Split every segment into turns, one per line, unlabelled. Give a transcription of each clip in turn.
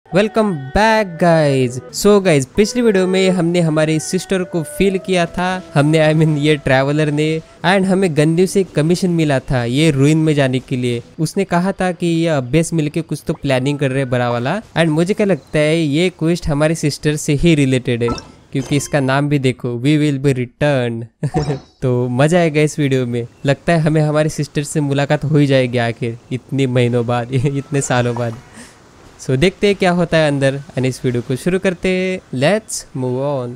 Welcome back guys. So guys, पिछली video में हमने हमारी सिस्टर को फील किया था। हमने ये ट्रैवलर ने एंड हमें गन्नू से कमीशन मिला था ये रूइन में जाने के लिए। उसने कहा था कि ये अब्बे से मिलके कुछ तो प्लानिंग कर रहे हैं बड़ा वाला। एंड मुझे क्या लगता है ये क्वेस्ट हमारी सिस्टर से ही रिलेटेड है, क्योंकि इसका नाम भी देखो, वी विल बी रिटर्न। तो मजा आएगा इस वीडियो में। लगता है हमें हमारी सिस्टर से मुलाकात हो ही जाएगी आखिर इतने महीनों बाद, इतने सालों बाद। सो देखते हैं क्या होता है अंदर एंड इस वीडियो को शुरू करते हैं। Let's move on.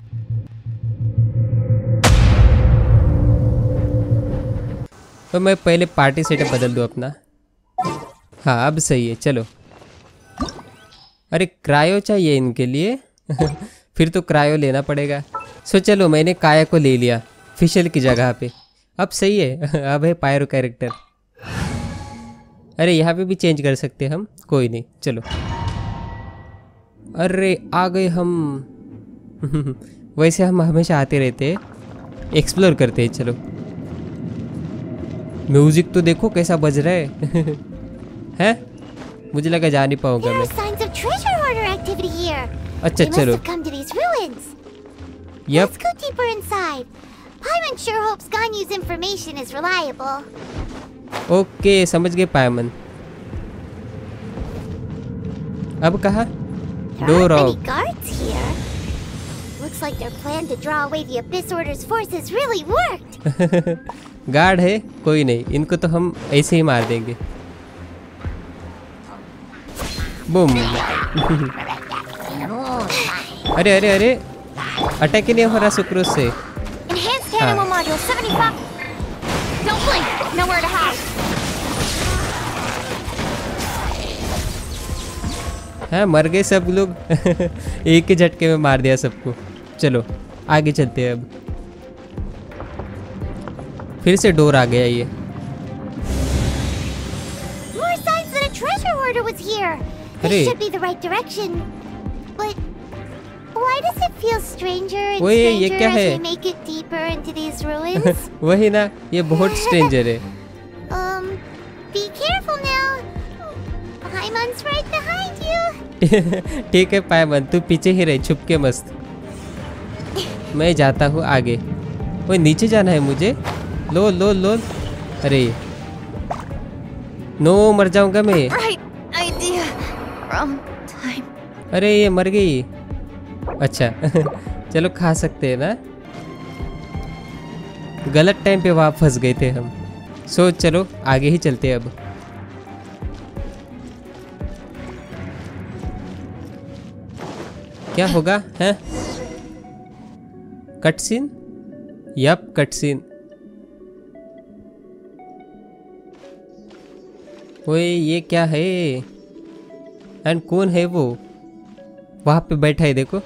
तो मैं पहले पार्टी सेटअप बदल दूं अपना। हाँ अब सही है, चलो। अरे क्रायो चाहिए इनके लिए। फिर तो क्रायो लेना पड़ेगा। सो चलो, मैंने काया को ले लिया फिशल की जगह पे। अब सही है। अब है पायरो कैरेक्टर। अरे यहाँ पे भी चेंज कर सकते हैं हम, कोई नहीं, चलो। अरे आ गए हम। वैसे हम हमेशा आते रहते हैं, एक्सप्लोर करते हैं। चलो, म्यूजिक तो देखो कैसा बज रहा है। हैं? मुझे लगा जा नहीं पाऊंगा मैं। अच्छा चलो। यप। ओके, समझ गए पायमन। अब कहा डोर ऑफ। गार्ड है, कोई नहीं, इनको तो हम ऐसे ही मार देंगे। बूम। अरे अरे अरे, अटैक ही नहीं हो रहा सुक्रोज से। हाँ, मर गए सब लोग। एक ही झटके में मार दिया सबको। चलो आगे चलते हैं अब। फिर से डोर आ गया ये। अरे वही, ये क्या है? वही ना, ये बहुत स्ट्रेंजर है। ठीक है पायमन, तू पीछे ही रह, छुप के मस्त। मैं जाता हूँ आगे। वो नीचे जाना है मुझे। लो लो लो। अरे नो, मर जाऊंगा मैं। अरे ये मर गई। अच्छा। चलो खा सकते हैं ना। गलत टाइम पे वहाँ फंस गए थे हम। सो चलो आगे ही चलते हैं अब। क्या होगा है? Cut scene? Yup, cut scene. ओए ये क्या है? एंड कौन है वो वहां पे बैठा है? देखो।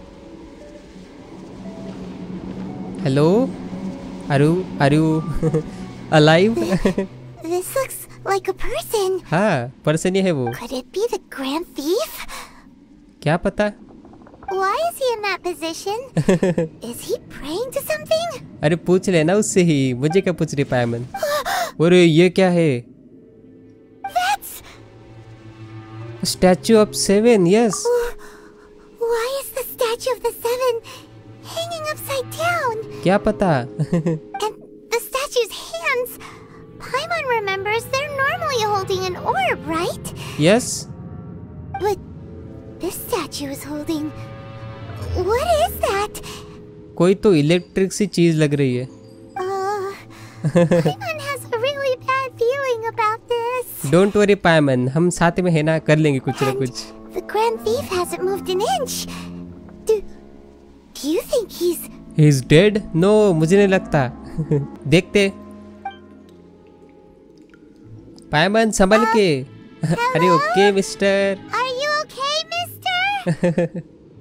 Hello, are you alive?
This looks like a person.
हाँ, पर्सन ही है वो।
Could it be the grand thief?
क्या पता।
Why is he in that position? Is he praying to something?
अरे पूछ लेना उससे ही, मुझे क्या पूछ रही पायमन। अरे ये क्या है?
That's
statue of 7, yes.
Why is the statue of the 7 hanging upside down?
क्या पता।
And the statue's hands. Paimon remembers they're normally holding an orb, right?
Yes.
But this statue is holding. What is that?
कोई तो electric सी चीज लग रही है।
Paimon has a really bad feeling about this.
Don't worry पायमन, हम साथ में है ना, कर लेंगे कुछ ना कुछ।
The grand thief hasn't moved an inch. Do you think
he's dead? No, मुझे नहीं लगता। देखते। पायमन संभल के। अरे okay mister.
Are you okay, mister?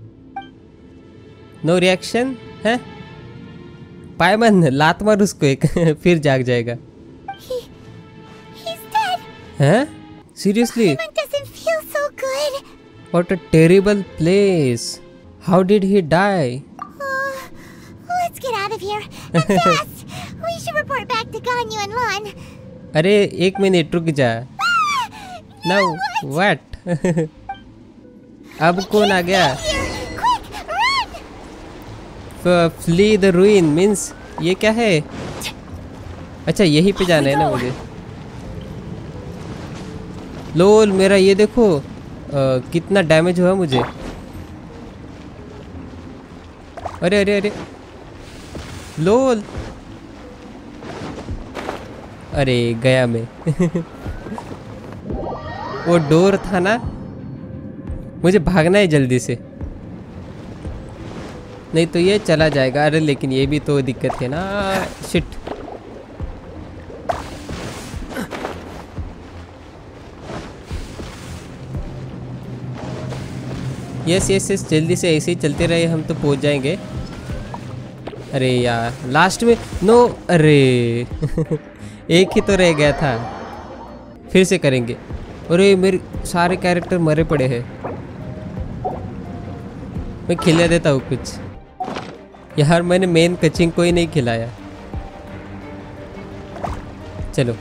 No reaction है? पायमन लात मार उसको एक। फिर जाग जाएगा।
He's dead.
हैं? Seriously?
Paimon doesn't feel so good.
What a terrible place. How did he die?
Let's get out of here. And fast. We should report back to Ganyu and Lon.
अरे एक minute रुक जा। Now what? अब कौन आ गया?
Here, quick, run!
Flee the ruin means ये क्या है? अच्छा यहीं पे जाना है ना मुझे। लोल मेरा ये देखो कितना डैमेज हुआ मुझे। अरे अरे अरे लोल, अरे गया मैं। वो डोर था ना, मुझे भागना है जल्दी से, नहीं तो ये चला जाएगा। अरे लेकिन ये भी तो दिक्कत है ना, शिट। यस यस यस, जल्दी से ऐसे ही चलते रहे हम तो पहुंच जाएंगे। अरे यार लास्ट में नो, अरे एक ही तो रह गया था, फिर से करेंगे। अरे मेरे सारे कैरेक्टर मरे पड़े हैं, मैं खिला देता हूँ कुछ। यार मैंने मेन कचिंग को ही नहीं खिलाया। चलो,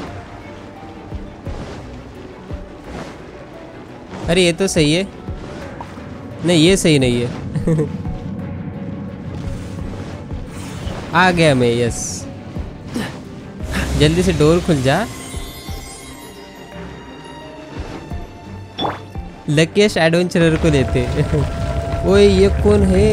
अरे ये तो सही है, नहीं ये सही नहीं है। आ गया मैं, यस। जल्दी से डोर खुल जा। लकीस्ट एडवेंचरर को लेते। ओए ये कौन है?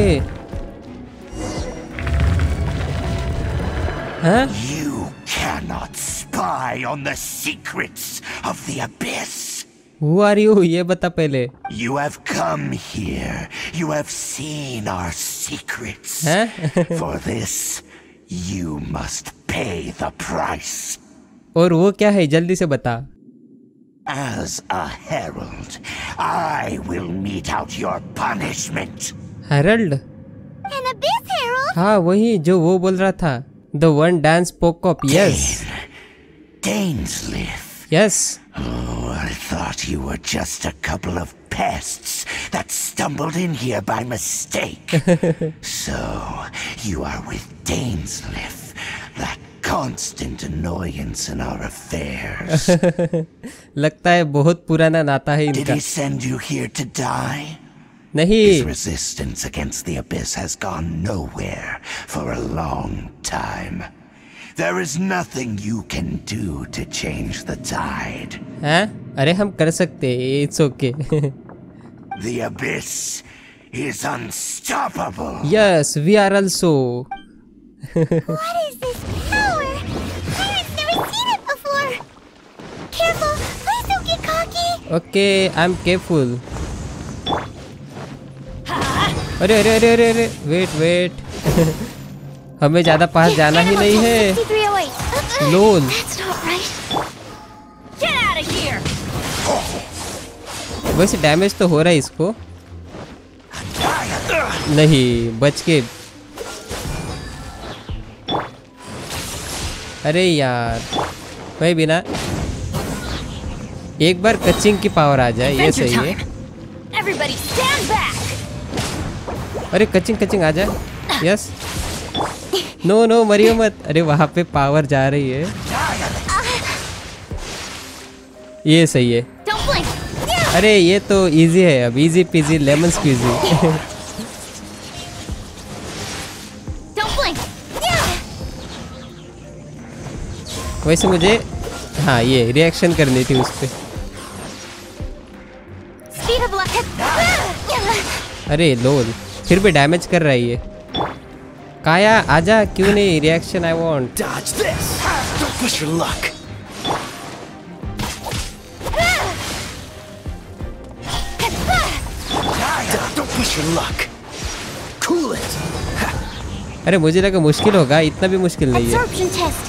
हाँ?
You cannot spy on the secrets of the abyss.
Who are you? ये बता पहले।
You have come here. You have seen our secrets.
हाँ?
For this, you must pay the price.
और वो क्या है, जल्दी से बता।
As a herald, I will mete out your punishment.
Herald?
An abyss herald?
हाँ वही जो वो बोल रहा था, The one dance Pocop, yes.
Dainsleif.
Yes.
Oh, I thought you were just a couple of pests that stumbled in here by mistake. So, you are with Dainsleif, that constant annoyance in our affairs.
लगता है बहुत पुराना नाता है
Did
इनका।
he send you here to die?
नहीं।
His resistance against the abyss has gone nowhere for a long time. There is nothing you can do to change the tide.
हाँ? अरे हम कर सकते हैं, it's okay.
The abyss is unstoppable.
Yes, we are also.
What is this power? Pirates never seen it before. Careful, please don't get cocky.
Okay, I'm careful. अरे अरे अरे अरे अरे, वेट वेट। हमें ज्यादा पास जाना ही नहीं है।
6308.
Lol.
That's not right.
Get out of here!
वैसे डैमेज तो हो रहा है इसको। नहीं, बच के। अरे यार, भाई बिना एक बार कचिंग की पावर आ जाए, ये
Adventure
सही है।
time. Everybody stand back!
अरे कचिंग कचिंग आ जाए, यस। नो नो मरियो मत। अरे वहां पे पावर जा रही है, ये सही है।
Don't blink.
अरे ये तो इजी है, अब easy peasy lemon squeezy.
Don't blink.
वैसे मुझे हाँ ये रिएक्शन करनी थी उस पे।
Speed of luck.
अरे लोल, फिर भी डैमेज कर रहा है ये। काया आजा, क्यों नहीं? Reaction I want.
Dodge this. Don't push your luck. Don't push your luck. Cool it.
अरे मुझे लगा मुश्किल होगा, इतना भी मुश्किल नहीं है।
Absorption test.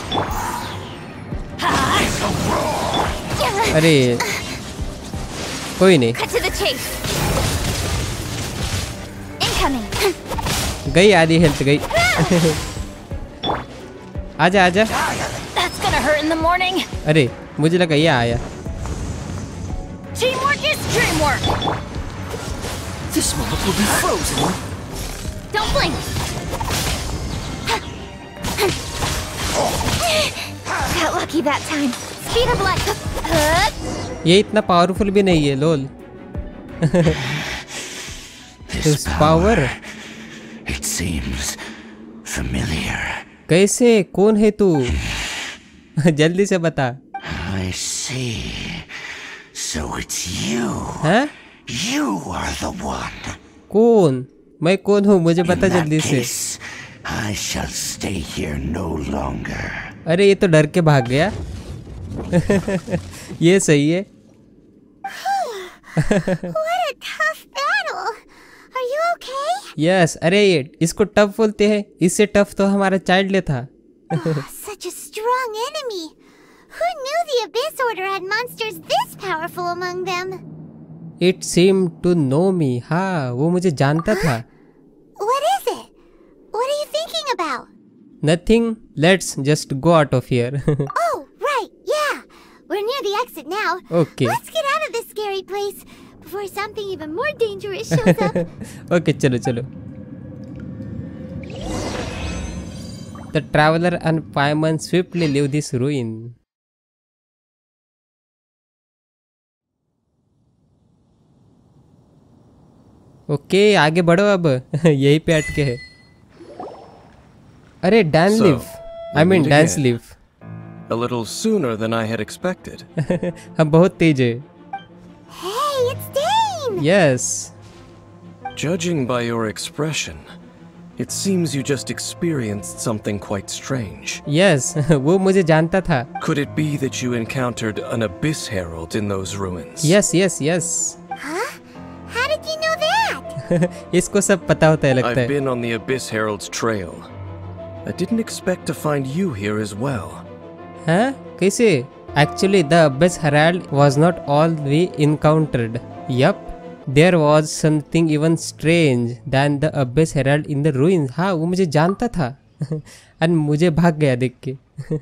अरे कोई नहीं,
Cut to the chase. Incoming.
गई आधी हेल्थ गई। आजा आजा।
That's gonna hurt in the morning.
अरे मुझे लगा ये आया।
Teamwork is dreamwork.
This moment will be frozen.
Don't blink. Got lucky that time. Speed of light.
ये इतना पावरफुल भी नहीं है लोल।
This
power?
It seems familiar.
कैसे? कौन है तू? जल्दी से बता।
I see. So it's you.
हैं?
You are the one.
कौन? मैं कौन हूँ? मुझे बता
In that
जल्दी से।
case, I shall stay here no longer.
अरे ये तो डर के भाग गया। ये सही है।
What a tough battle. Are you okay?
Yes, अरे ये इसको टफ बोलते हैं। इससे टफ तो हमारा चाइल्ड था।
Such a strong enemy. Who knew the Abyss Order had monsters this powerful among them?
It seemed to know me. हाँ, वो मुझे जानता था।
What is it? What are you thinking about?
Nothing. Let's just go out of here.
Oh, right, yeah. We're near the exit now.
Okay.
Let's get out of this scary place before something even more dangerous shows up.
Okay, चलो चलो। The traveler and fireman swiftly leave this ruin. Okay, आगे बढ़ो अब। यहीं पे अटके है। अरे Dan live, I mean dance live.
A little sooner than I had expected.
हम बहुत तेज है।
Hey, it's Dane!
Yes.
Judging by your expression, it seems you just experienced something quite strange.
Yes, वो मुझे जानता था।
Could it be that you encountered an Abyss Herald in those ruins?
Yes yes yes.
Huh? How did you know that?
इसको सब पता होता है लगता
I've
है।
been on the Abyss Herald's trail. I didn't expect to find you here as well.
हाँ? कैसे? Actually, the Abyss Herald was not all we encountered. Yup, there was something even strange than the Abyss Herald in the ruins. हाँ, वो मुझे जानता था। और मुझे भाग गया देख के।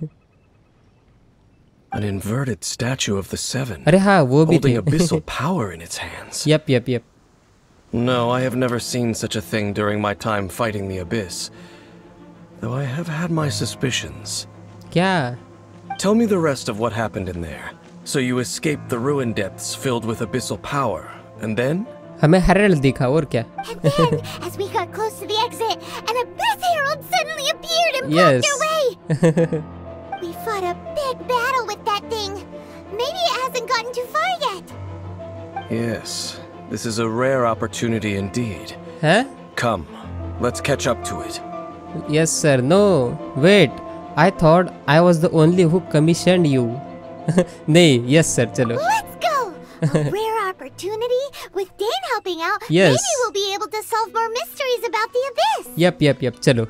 An inverted statue of the Seven,
अरे हाँ, वो भी
holding
थे।
abyssal power in its hands.
Yup yup yup.
No, I have never seen such a thing during my time fighting the Abyss. Though I have had my suspicions.
क्या?
Tell me the rest of what happened in there. So you escaped the ruin depths filled with abyssal power, and then?
हमें herald दिखा और क्या?
And then, as we got close to the exit, an Abyss Herald suddenly appeared and
Yes.
blocked our way. We fought a big battle with that thing. Maybe it hasn't gotten too far yet.
Yes, this is a rare opportunity indeed.
हाँ?
Come, let's catch up to it.
Yes sir. No. Wait. I thought I was the only who commissioned you. नहीं, yes sir, चलो।
Let's go! A rare opportunity with Dane helping out.
Yes.
Maybe we'll be able to solve more mysteries about the Abyss.
Yup yup yup, चलो।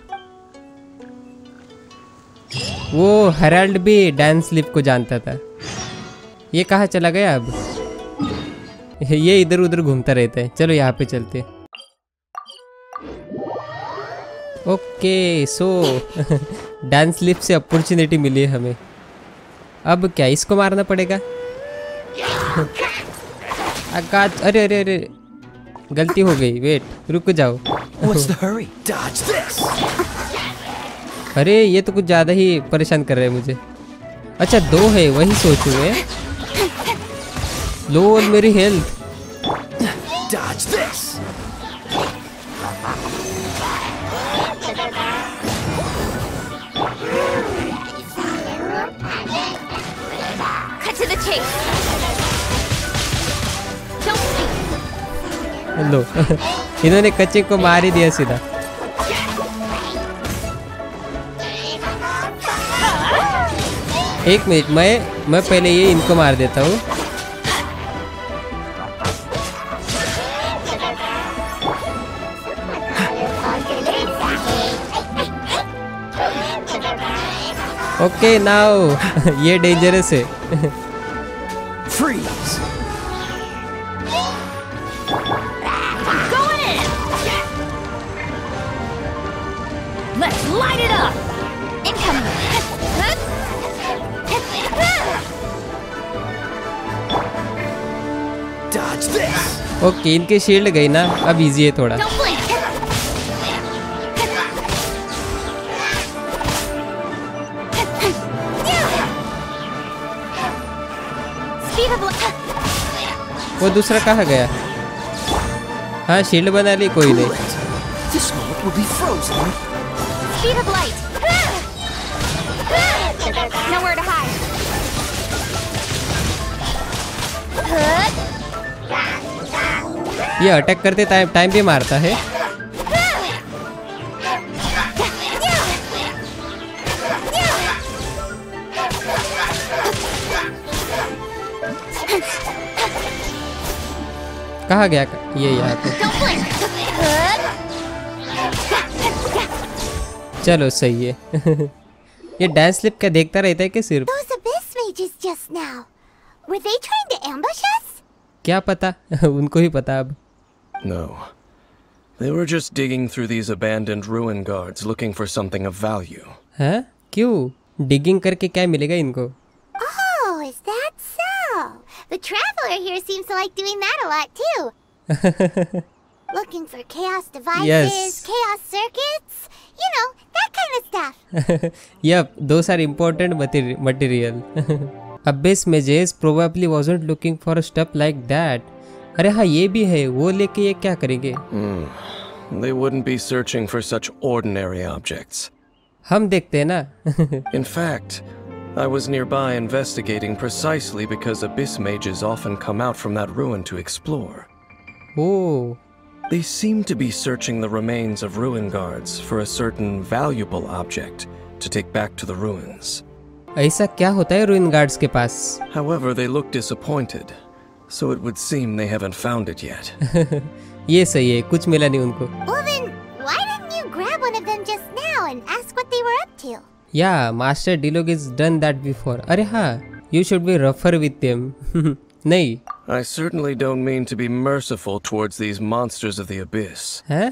वो Herald भी dance lip को जानता था। ये कहाँ चला गया अब? ये इधर उधर घूमता रहता है। चलो यहाँ पे चलते। ओके, सो डांस लिप से अपॉर्चुनिटी मिली है हमें। अब क्या इसको मारना पड़ेगा? आकाश, अरे अरे अरे, गलती हो गई। वेट, रुक जाओ।
What's the hurry? Dodge this!
अरे ये तो कुछ ज़्यादा ही परेशान कर रहे हैं मुझे। अच्छा, दो है, वही सोचूं मैं। लो मेरी health.
Dodge this!
Cut to the chase. Don't
लो इन्होंने कच्चे को मार ही दिया सीधा। एक मिनट, मैं पहले ये इनको मार देता हूँ। ओके नाउ ये डेंजरस है।
Freeze!
going in. Let's light it up. Incoming.
Dodge this!
Okay, इनके शील्ड गई ना, अब इजी है थोड़ा।
Don't blink.
Speed of
वो दूसरा कहाँ गया? हाँ शील्ड बना ली, कोई नहीं।
This moment will be frozen.
Speed of light. Nowhere to hide.
ये अटैक करते टाइम भी मारता है। कहाँ गया ये यहाँ पे?
Don't blink.
चलो सही है। ये डांस स्लिप क्या देखता रहता है क्या सिर्फ?
Those abyss mages just now. Were they trying to ambush us?
क्या पता, उनको ही पता अब।
No. They were just digging through these abandoned ruin guards looking for something of value.
हाँ क्यों? डिगिंग करके क्या मिलेगा इनको?
Oh, is that so? The traveler here seems to like doing that a lot too. Looking for chaos devices,
Yes.
chaos circuits, you know, that kind of stuff.
Yep, those are important material. Abyss mages probably wasn't looking for stuff like that. अरे हाँ ये भी है, वो लेके ये क्या करेंगे?
They wouldn't be searching for such ordinary objects.
हम देखते हैं ना।
In fact, I was nearby investigating precisely because abyss mages often come out from that ruin to explore.
Oh.
They seem to be searching the remains of ruin guards for a certain valuable object to take back to the ruins.
ऐसा क्या होता है ruin guards के पास?
However, they look disappointed, so it would seem they haven't found it yet.
ये सही है, कुछ मिला नहीं उनको।
Well then, why didn't you grab one of them just now and ask what they were up to?
Yeah, Master Dilog has done that before. अरे हाँ, you should be rougher with them. नहीं।
I certainly don't mean to be merciful towards these monsters of the abyss.
हैं?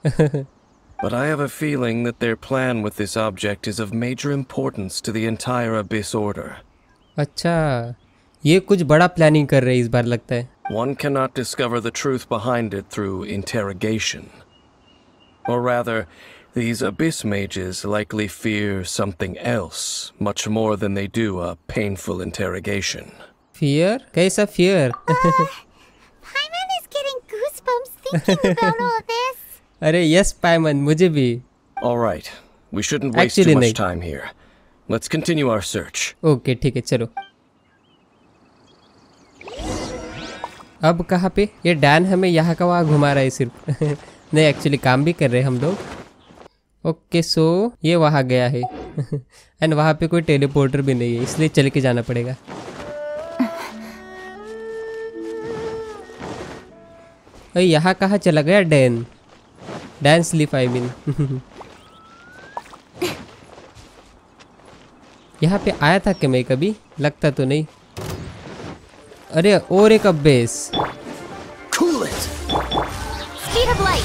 But I have a feeling that their plan with this object is of major importance to the entire abyss order.
अच्छा, ये कुछ बड़ा planning कर रहे हैं इस बार लगता है।
One cannot discover the truth behind it through interrogation. Or rather, these abyss mages likely fear something else much more than they do a painful interrogation.
Fear? कैसा fear?
Paimon is getting goosebumps thinking about all of this.
अरे yes पायमन, मुझे भी।
All right, we shouldn't waste
Actually
too much
नहीं।
time here. Let's continue our search.
Okay ठीक है चलो। अब कहाँ पे? ये डैन हमें यहाँ का वहाँ घुमा रहा है सिर्फ। नहीं एक्चुअली काम भी कर रहे हैं हम लोग। ओके सो ये वहाँ गया है। एंड वहाँ पे कोई टेलीपोर्टर भी नहीं है, इसलिए चल के जाना पड़ेगा। अरे यहाँ कहाँ चला गया Dan? Dan sleep I mean. यहाँ पे आया था क्या मैं कभी? लगता तो नहीं। अरे और एक अब्बेस।
Cool it.
Speed of light.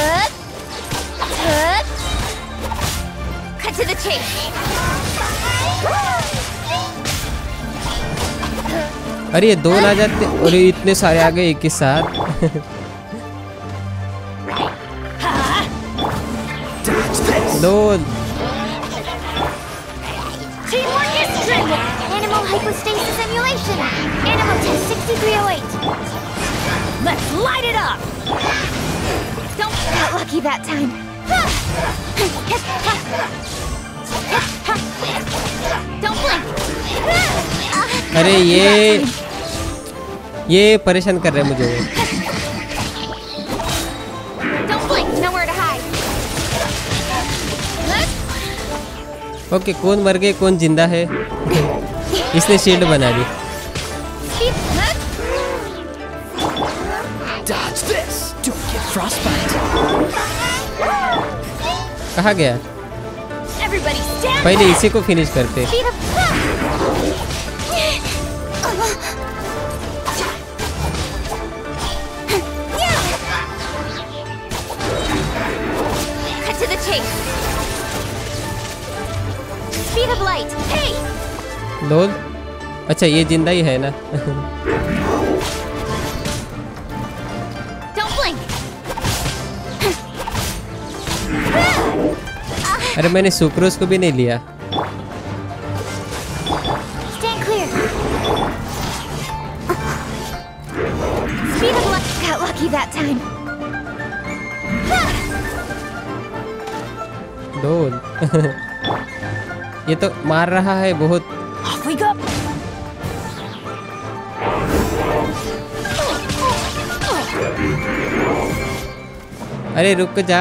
Cut to the chase.
अरे ये दो ना जाते, अरे इतने सारे आ गए एक के साथ। दो।
Teamwork is strength.
Animal hypostasis emulation. Animal test 6308.
Let's light it up. Don't get lucky that time. Don't blink.
अरे ये परेशान कर रहे हैं मुझे।
Don't blink. Nowhere to hide.
Okay कौन मर गए कौन जिंदा है? इसने शील्ड बना दी।
Dodge this. Don't get frostbite.
कहाँ गया?
Everybody stand.
पहले इसी को फिनिश करते।
Speed of Cut to the chase. Speed of light. Hey.
लोल। अच्छा ये जिंदा ही है ना?
Don't blink.
अरे मैंने सुक्रोस को भी नहीं लिया।
Stand clear.
Speed of light. Got lucky that time.
डोल। ये तो मार रहा है बहुत।
Off we go.
अरे रुक जा।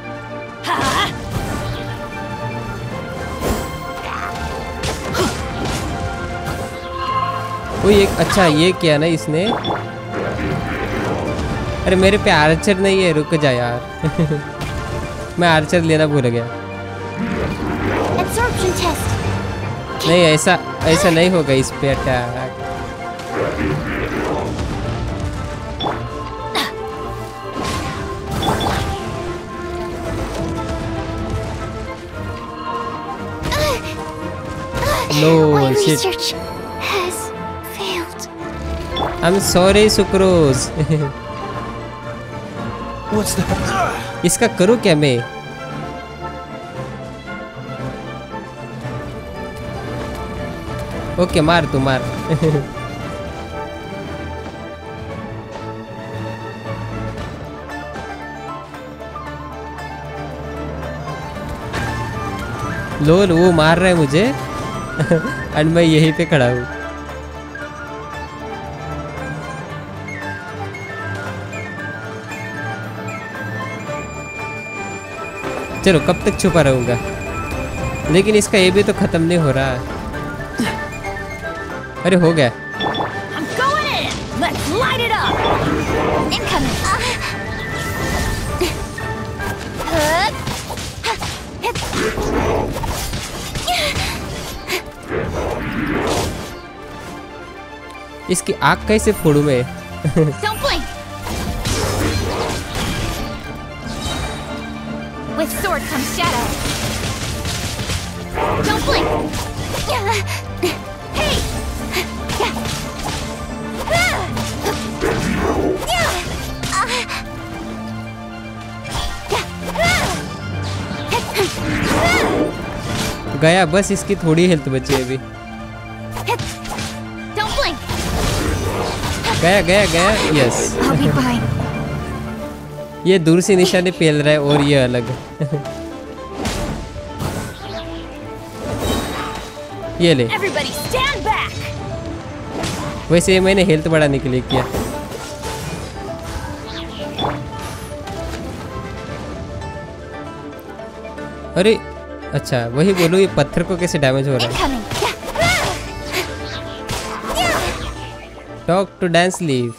वो एक अच्छा ये किया ना इसने। अरे मेरे पे आर्चर नहीं है, रुक जा यार। मैं आर्चर लेना भूल गया।
Absorption test.
नहीं ऐसा नहीं होगा इस पे attack. No
My
shit.
research has failed.
I'm sorry sucrose.
What's that?
इसका करूँ क्या मैं? ओके मार तू मार। लोल वो मार रहा है मुझे। एंड मैं यहीं पे खड़ा हूँ। चलो कब तक छुपा रहूंगा, लेकिन इसका ये भी तो खत्म नहीं हो रहा। अरे हो गया।
I'm going in. Let's light it up.
Incoming.
इसकी आँख कैसे फोड़ू मैं?
Don't blink. With sword comes shadow. Don't blink. Hey.
गया बस, इसकी थोड़ी हेल्थ बची है अभी।
Don't blink.
गया गया गया। Yes
I'll be fine.
ये दूर से निशाने पेल रहा है और ये अलग। ये ले।
Everybody stand back.
वैसे मैंने हेल्थ बढ़ाने के लिए किया। अरे अच्छा वही बोलो, ये पत्थर को कैसे डैमेज हो रहा है?
Incoming.
Talk to dance leave.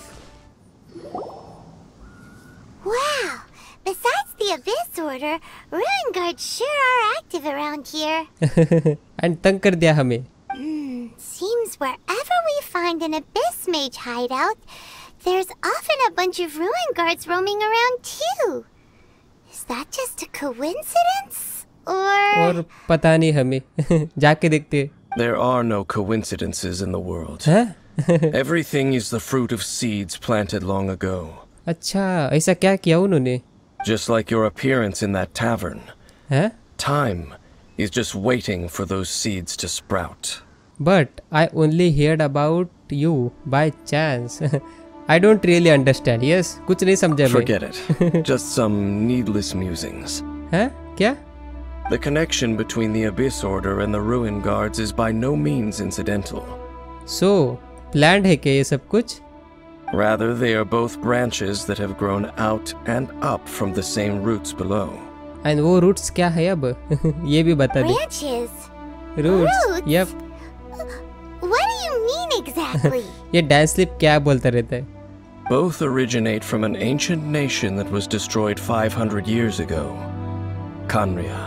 Wow. Besides the Abyss Order, Ruin Guards sure are active around here.
And तंग कर दिया हमें।
Seems wherever we find an Abyss Mage hideout, there's often a bunch of Ruin Guards roaming around too. Is that just a coincidence?
और पता नहीं हमें। जाके देखते।
There are no coincidences in the world.
हैं?
Everything is the fruit of seeds planted long ago.
अच्छा ऐसा क्या किया उन्होंने?
Just like your appearance in that tavern.
हैं?
Time is just waiting for those seeds to sprout.
But I only heard about you by chance. I don't really understand. Yes, कुछ नहीं समझा मैं।
Forget it. Just some needless musings.
हैं? क्या?
The connection between the Abyss Order and the Ruin Guards is by no means incidental.
So, planned है क्या ये सब कुछ?
Rather, they are both branches that have grown out and up from the same roots below.
And वो roots क्या है अब? ये भी बता दे।
Branches?
Roots?
Roots?
Yep.
What do you mean exactly?
ये dance slip क्या बोलता रहता है?
Both originate from an ancient nation that was destroyed 500 years ago. Khaenri'ah.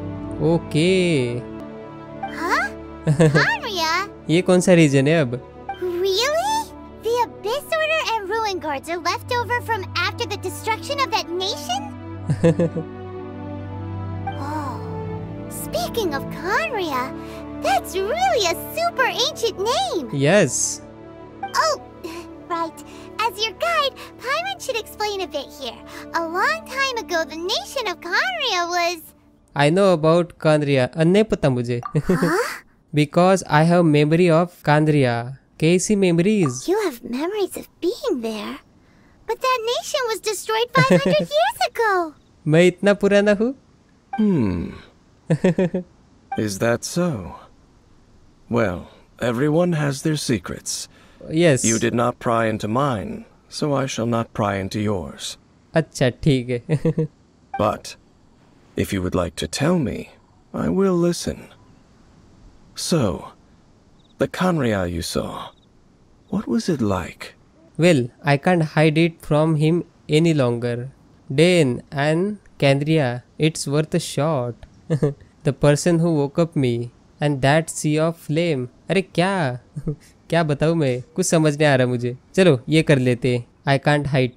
Okay.
Huh? Khaenri'ah?
ये कौन सा रीजन है अब?
Really? The Abyss Order and Ruin Guards are left over from after the destruction of that nation? Oh. Speaking of Khaenri'ah, that's really a super ancient name!
Yes.
Oh, right. As your guide, Paimon should explain a bit here. A long time ago, the nation of Khaenri'ah was...
I know about Khaenri'ah. नहीं पता मुझे। Because I have memory of Khaenri'ah. कैसी memories?
You have memories of being there. But that nation was destroyed 500 years ago.
मैं इतना पुराना हूँ?
Is that so? Well, everyone has their secrets.
Yes.
You did not pry into mine, so I shall not pry into yours.
अच्छा ठीक है.
But if you would like to tell me, I will listen. So, the Khaenri'ah you saw, what was it like?
Well, I can't hide it from him any longer. Dane and Khaenri'ah, it's worth a shot. The person who woke up me and that sea of flame. अरे क्या क्या बताऊँ मैं, कुछ समझ नहीं आ रहा मुझे. चलो ये कर लेते. I can't hide.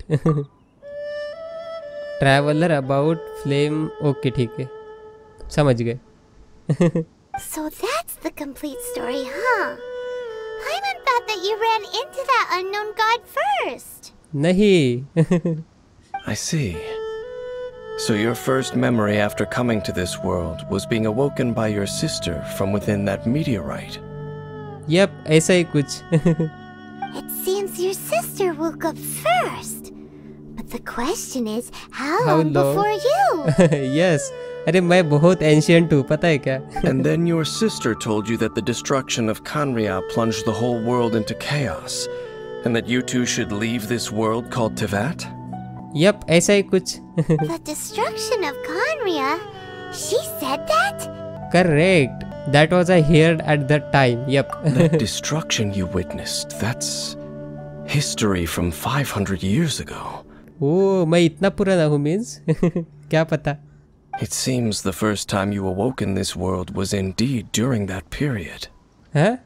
Traveler about flame. Okay ठीक है, समझ गए.
So that's the complete story, huh? Paimon thought that you ran into that unknown god first.
नहीं.
I see. So your first memory after coming to this world was being awoken by your sister from within that meteorite.
Yep, ऐसा ही कुछ.
It seems your sister woke up first. But the question is, how long before you?
Yes. अरे मैं बहुत ancient हूँ, पता है क्या?
And then your sister told you that the destruction of Khaenri'ah plunged the whole world into chaos, and that you two should leave this world called Teyvat?
Yep, ऐसा ही कुछ.
The destruction of Khaenri'ah? She said that?
Correct. That was I heard at that time. Yep.
That destruction you witnessed, that's history from 500 years ago.
Oh, मैं इतना पुराना हूँ means? क्या पता?
It seems the first time you awoke in this world was indeed during that period.
Huh?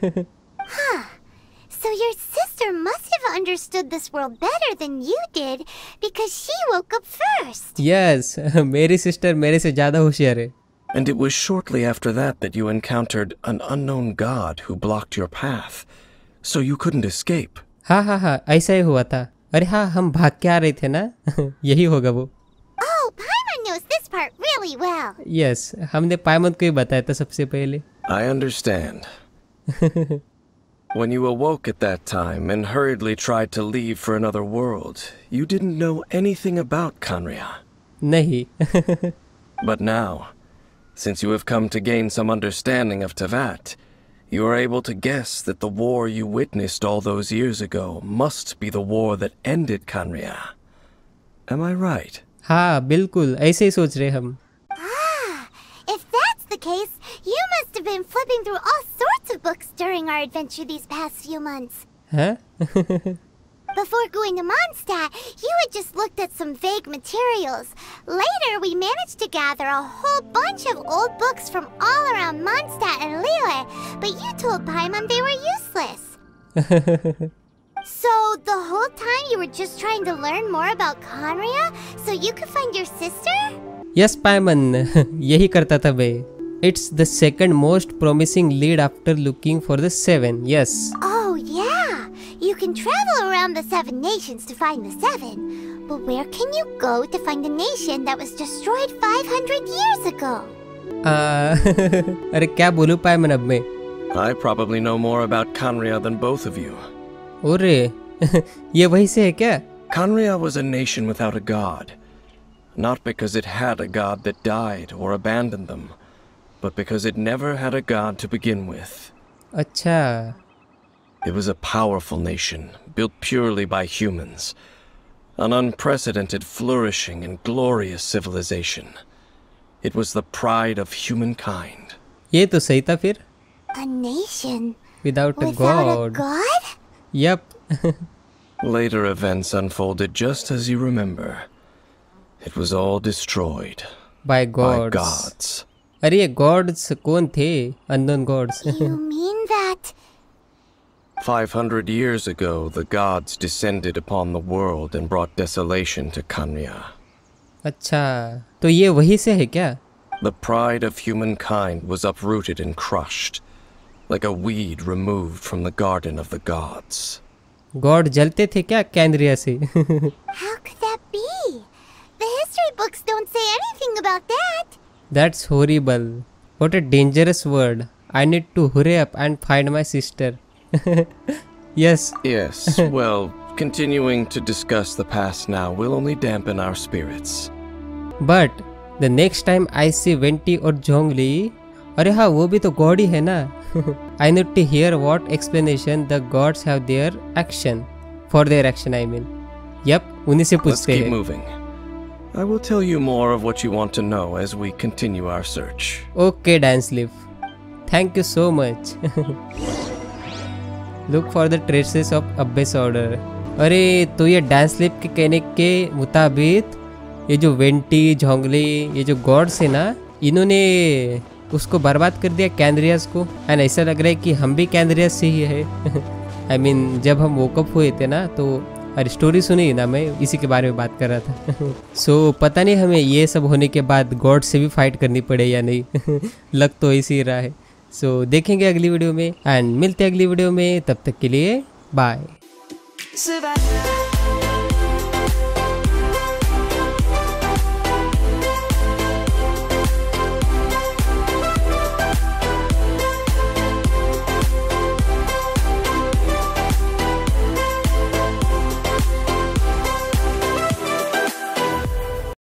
So your sister must have understood this world better than you did because she woke up first.
Yes, मेरी sister मेरे से ज़्यादा होशियार है.
And it was shortly after that you encountered an unknown god who blocked your path, so you couldn't escape.
हाँ हाँ हाँ, ऐसा ही हुआ था. अरे हाँ, हम भाग के आ रहे थे ना. यही होगा वो.
Oh, Paimon knows this part really well.
Yes, हमने पाइमन को ही बताया था सबसे पहले.
I understand. When you awoke at that time and hurriedly tried to leave for another world, you didn't know anything about Khaenri'ah.
नहीं.
But now, since you have come to gain some understanding of Teyvat, you are able to guess that the war you witnessed all those years ago must be the war that ended Khaenri'ah. Am I right?
हाँ बिल्कुल, ऐसे ही सोच रहे हम.
If that's the case, you must have been flipping through all sorts of books during our adventure these past few months.
हाँ?
Before going to Mondstadt, you had just looked at some vague materials. Later, we managed to gather a whole bunch of old books from all around Mondstadt and Liyue, but you told Paimon they were useless. So, the whole time you were just trying to learn more about Khaenri'ah so you could find your sister?
Yes, पाइमन. यही करता था मैं. It's the second most promising lead after looking for the 7. Yes.
Oh, yeah. You can travel around the 7 nations to find the 7. But where can you go to find a nation that was destroyed 500 years ago?
अरे क्या बोलूं पाइमन अब मैं?
I probably know more about Khaenri'ah than both of you.
ओरे, ये वही से है क्या?
Khaenri'ah was a nation without a god. Not because it had a god that died or abandoned them, but because it never had a god to begin with.
अच्छा.
It was a powerful nation, built purely by humans. An unprecedented, flourishing, and glorious civilization. It was the pride of humankind.
ये तो सही था फिर.
A nation
Without a
without a
god.
god?
Yep.
Later events unfolded just as you remember. It was all destroyed
By
by
gods.
gods.
अरे ये gods कौन थे? Unknown gods.
You mean that
500 years ago, the gods descended upon the world and brought desolation to Khaenri'ah.
अच्छा, तो ये वही से है क्या?
The pride of humankind was uprooted and crushed, like a weed removed from the garden of the gods.
God जलते थे क्या कैनरिया से?
How could that be? The history books don't say anything about that.
That's horrible. What a dangerous word. I need to hurry up and find my sister. Yes.
Yes, well, continuing to discuss the past now will only dampen our spirits.
But the next time I see Venti or Zhongli, अरे हाँ वो भी तो God ही है ना. I need to hear what explanation the gods have their action. For their action I mean. Yep, उन्हीं से
Let's
पूछते
keep
हैं.
moving. I will tell you more of what you want to know as we continue our search.
Okay, Dansleaf. Thank you so much. Look for the traces of Abyss Order. अरे तो ये Dansleaf के कहने के मुताबिक ये जो vanity झोंगली ये जो गॉड्स है ना इन्होंने उसको बर्बाद कर दिया कैंद्रियास को. एंड ऐसा लग रहा है कि हम भी कैंद्रियास से ही है. I mean, जब हम वोकअप हुए थे ना तो अरे स्टोरी सुनी ना, मैं इसी के बारे में बात कर रहा था. सो पता नहीं हमें ये सब होने के बाद गॉड से भी फाइट करनी पड़े या नहीं. लग तो ऐसे ही रहा है. सो देखेंगे अगली वीडियो में एंड मिलते हैं अगली वीडियो में. तब तक के लिए बाय.